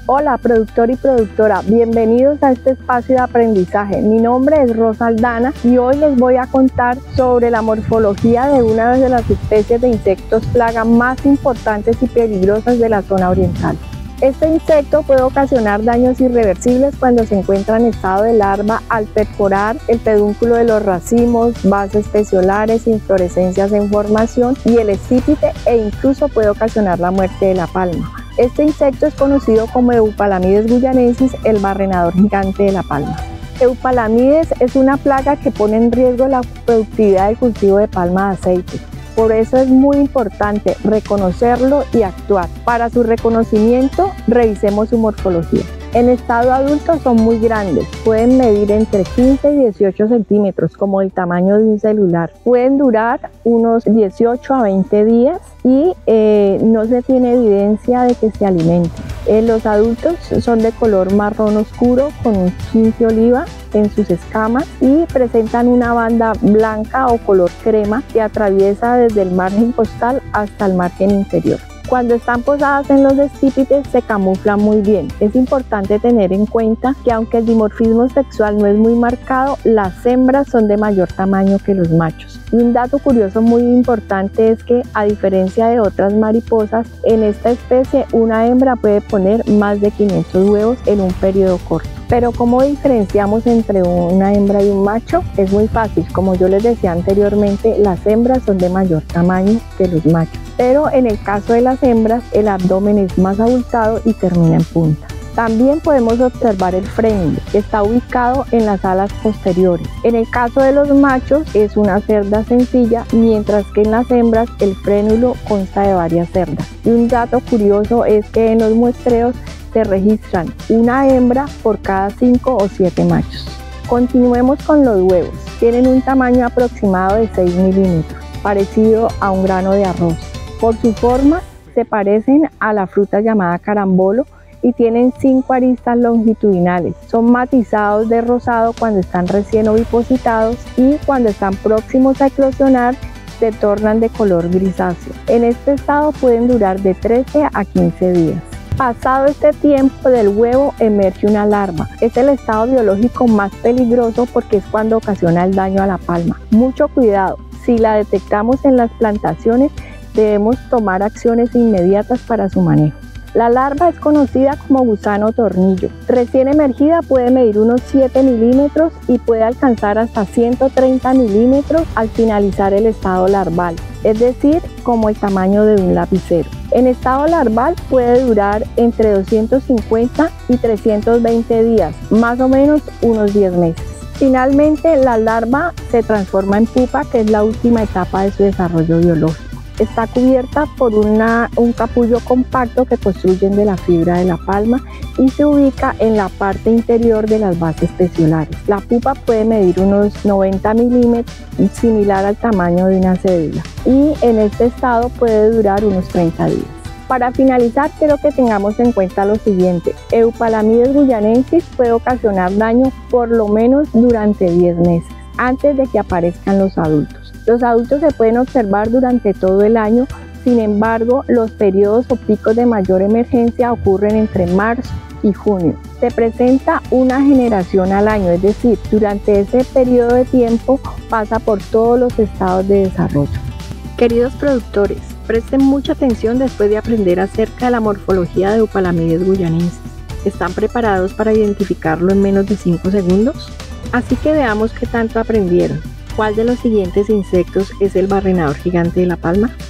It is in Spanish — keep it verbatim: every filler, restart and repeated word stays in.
Hola productor y productora, bienvenidos a este espacio de aprendizaje. Mi nombre es Rosa Aldana y hoy les voy a contar sobre la morfología de una de las especies de insectos plaga más importantes y peligrosas de la zona oriental. Este insecto puede ocasionar daños irreversibles cuando se encuentra en estado de larva al perforar el pedúnculo de los racimos, bases peciolares, inflorescencias en formación y el estípite, e incluso puede ocasionar la muerte de la palma. Este insecto es conocido como Eupalamides guyanensis, el barrenador gigante de la palma. Eupalamides es una plaga que pone en riesgo la productividad del cultivo de palma de aceite. Por eso es muy importante reconocerlo y actuar. Para su reconocimiento, revisemos su morfología. En estado adulto son muy grandes, pueden medir entre quince y dieciocho centímetros, como el tamaño de un celular. Pueden durar unos dieciocho a veinte días y eh, no se tiene evidencia de que se alimenten. Eh, los adultos son de color marrón oscuro con un tinte oliva en sus escamas y presentan una banda blanca o color crema que atraviesa desde el margen costal hasta el margen interior. Cuando están posadas en los estípites se camuflan muy bien. Es importante tener en cuenta que aunque el dimorfismo sexual no es muy marcado, las hembras son de mayor tamaño que los machos. Y un dato curioso muy importante es que, a diferencia de otras mariposas, en esta especie una hembra puede poner más de quinientos huevos en un periodo corto. Pero ¿cómo diferenciamos entre una hembra y un macho? Es muy fácil. Como yo les decía anteriormente, las hembras son de mayor tamaño que los machos. Pero en el caso de las hembras, el abdomen es más abultado y termina en punta. También podemos observar el frénulo, que está ubicado en las alas posteriores. En el caso de los machos es una cerda sencilla, mientras que en las hembras el frénulo consta de varias cerdas. Y un dato curioso es que en los muestreos se registran una hembra por cada cinco o siete machos. Continuemos con los huevos. Tienen un tamaño aproximado de seis milímetros, parecido a un grano de arroz. Por su forma se parecen a la fruta llamada carambolo y tienen cinco aristas longitudinales. Son matizados de rosado cuando están recién ovipositados y cuando están próximos a eclosionar se tornan de color grisáceo. En este estado pueden durar de trece a quince días. Pasado este tiempo del huevo emerge una larva. Es el estado biológico más peligroso porque es cuando ocasiona el daño a la palma. Mucho cuidado, si la detectamos en las plantaciones debemos tomar acciones inmediatas para su manejo. La larva es conocida como gusano tornillo. Recién emergida puede medir unos siete milímetros y puede alcanzar hasta ciento treinta milímetros al finalizar el estado larval, es decir, como el tamaño de un lapicero. En estado larval puede durar entre doscientos cincuenta y trescientos veinte días, más o menos unos diez meses. Finalmente, la larva se transforma en pupa, que es la última etapa de su desarrollo biológico. Está cubierta por una, un capullo compacto que construyen de la fibra de la palma y se ubica en la parte interior de las bases peciolares. La pupa puede medir unos noventa milímetros, similar al tamaño de una cédula, y en este estado puede durar unos treinta días. Para finalizar, quiero que tengamos en cuenta lo siguiente: Eupalamides guyanensis puede ocasionar daño por lo menos durante diez meses, antes de que aparezcan los adultos. Los adultos se pueden observar durante todo el año, sin embargo, los periodos o picos de mayor emergencia ocurren entre marzo y junio. Se presenta una generación al año, es decir, durante ese periodo de tiempo pasa por todos los estados de desarrollo. Queridos productores, presten mucha atención después de aprender acerca de la morfología de Eupalamides guyanensis. ¿Están preparados para identificarlo en menos de cinco segundos? Así que veamos qué tanto aprendieron. ¿Cuál de los siguientes insectos es el barrenador gigante de la palma?